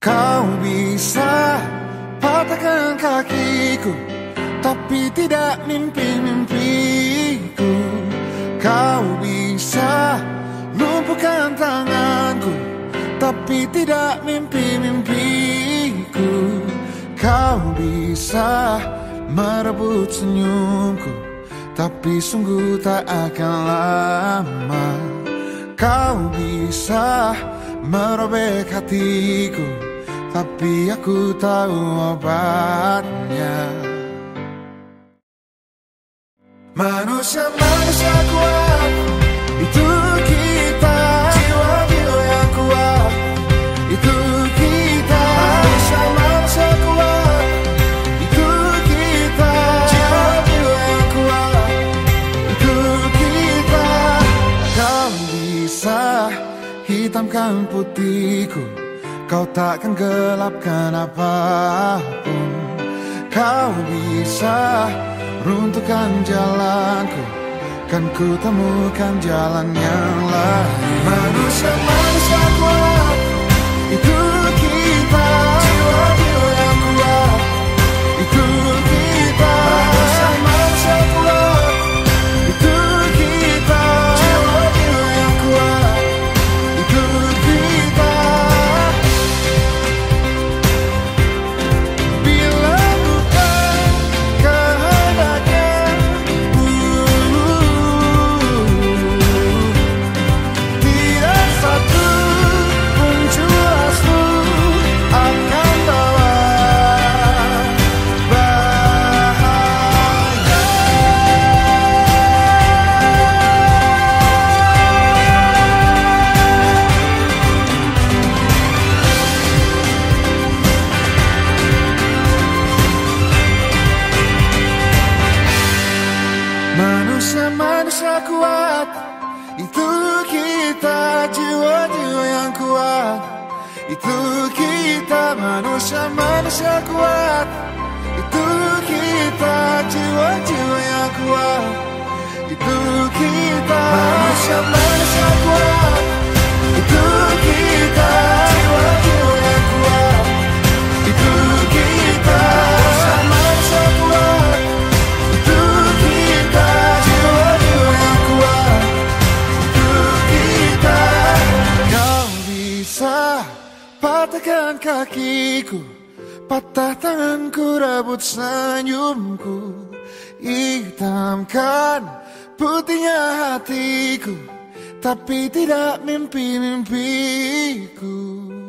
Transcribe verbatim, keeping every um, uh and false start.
Kau bisa patahkan kakiku, tapi tidak mimpi-mimpiku. Kau bisa lumpuhkan tanganku, tapi tidak mimpi-mimpiku. Kau bisa merebut senyumku, tapi sungguh tak akan lama. Kau bisa merobek hatiku, tapi aku tahu obatnya. Manusia-manusia kuat, itu kita. Jiwa-jiwa yang kuat, itu kita. Manusia-manusia kuat, itu kita. Jiwa-jiwa yang kuat, itu kita. Kau bisa hitamkan putihku, kau takkan gelapkan apapun. Kau bisa runtuhkan jalanku, kan ku temukan jalan yang lain. Manusia-manusia kuat, itu kita. Jiwa-jiwa yang kuat, itu kita. Manusia-manusia kuat, itu kita. Jiwa-jiwa yang kuat, itu kita. Bila bukan kehendaknya, tidak satu pun jelasmu akan bawa bahaya. Manusia-manusia kuat, itu kita. Jiwa-jiwa yang kuat, itu kita. Manusia-manusia kuat, itu kita. Jiwa-jiwa yang kuat, itu kita. Manusia-manusia kuat, itu kita. Jiwa-jiwa yang kuat, itu kita. Manusia-manusia kuat, itu kita. Jiwa-jiwa yang kuat, itu kita. Kau bisa patahkan kakiku, patah tanganku, rebut senyumku, hitamkan putihnya hatiku, tapi tidak mimpi-mimpiku.